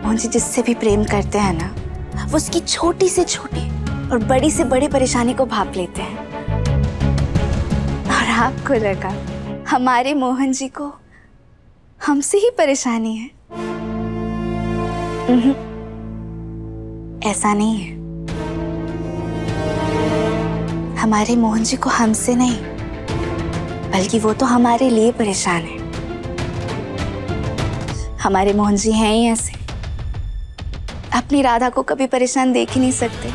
मोहन जी जिससे भी प्रेम करते हैं ना, वो उसकी छोटी से छोटी और बड़ी से बड़ी परेशानी को भाप लेते हैं। और आपको लगा हमारे मोहन जी को हमसे ही परेशानी है? ऐसा नहीं है। हमारे मोहन जी को हमसे नहीं, बल्कि वो तो हमारे लिए परेशान है। हमारे मोहन जी हैं ही ऐसे, अपनी राधा को कभी परेशान देख ही नहीं सकते।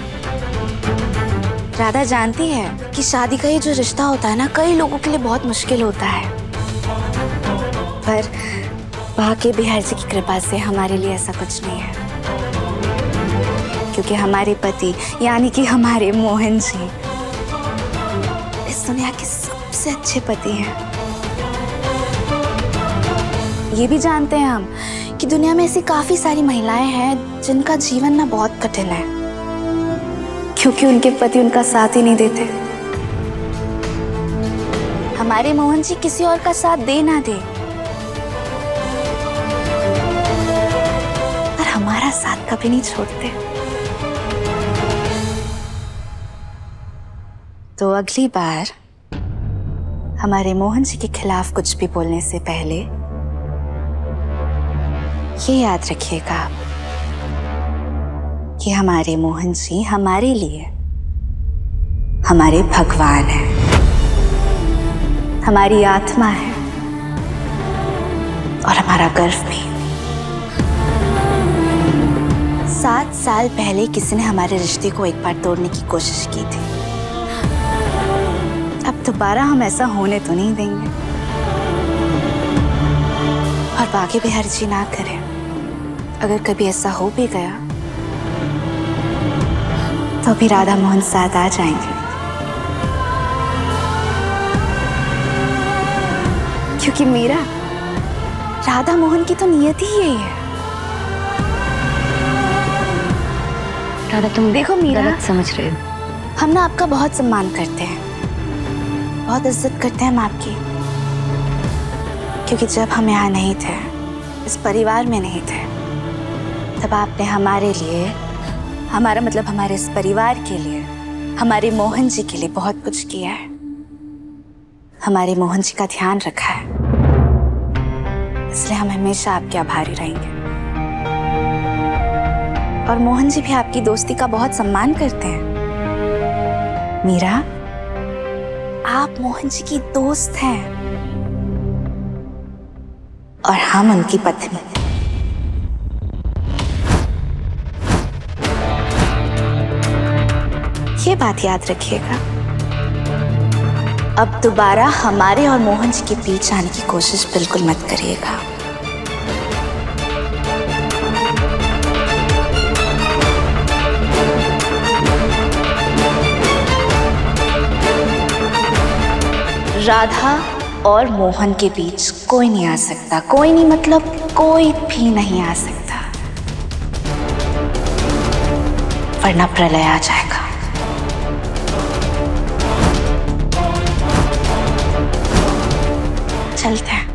राधा जानती है कि शादी का ये जो रिश्ता होता है ना, कई लोगों के लिए बहुत मुश्किल होता है, पर बाके बिहार जी की कृपा से हमारे लिए ऐसा कुछ नहीं है, क्योंकि हमारे पति यानी कि हमारे मोहन जी इस दुनिया के सबसे अच्छे पति हैं। ये भी जानते हैं हम कि दुनिया में ऐसी काफी सारी महिलाएं हैं जिनका जीवन ना बहुत कठिन है, क्योंकि उनके पति उनका साथ ही नहीं देते। हमारे मोहन जी किसी और का साथ दे ना दे, पर हमारा साथ कभी नहीं छोड़ते। तो अगली बार हमारे मोहन जी के खिलाफ कुछ भी बोलने से पहले ये याद रखिएगा कि हमारे मोहन जी हमारे लिए हमारे भगवान हैं, हमारी आत्मा है और हमारा गर्व भी। 7 साल पहले किसी ने हमारे रिश्ते को एक बार तोड़ने की कोशिश की थी। अब दोबारा हम ऐसा होने तो नहीं देंगे, और बाकी बिहार जी ना करें, अगर कभी ऐसा हो भी गया तो भी राधा मोहन साथ आ जाएंगे, क्योंकि मेरा राधा मोहन की तो नियत ही यही है। राधा तुम देखो मीरा, गलत समझ रहे हो। हम ना आपका बहुत सम्मान करते हैं, बहुत इज्जत करते हैं हम आपकी, क्योंकि जब हम यहाँ नहीं थे, इस परिवार में नहीं थे, तब आपने हमारे लिए, हमारा मतलब हमारे इस परिवार के लिए, हमारे मोहन जी के लिए बहुत कुछ किया है। हमारे मोहन जी का ध्यान रखा है, इसलिए हम हमेशा आपके आभारी रहेंगे। और मोहन जी भी आपकी दोस्ती का बहुत सम्मान करते हैं। मीरा, आप मोहन जी की दोस्त हैं और हम उनकी पत्नी। ये बात याद रखिएगा। अब दोबारा हमारे और मोहन जी के बीच आने की कोशिश बिल्कुल मत करिएगा। राधा और मोहन के बीच कोई नहीं आ सकता, कोई नहीं मतलब कोई भी नहीं आ सकता, वरना प्रलय आ जाएगा। चलते हैं।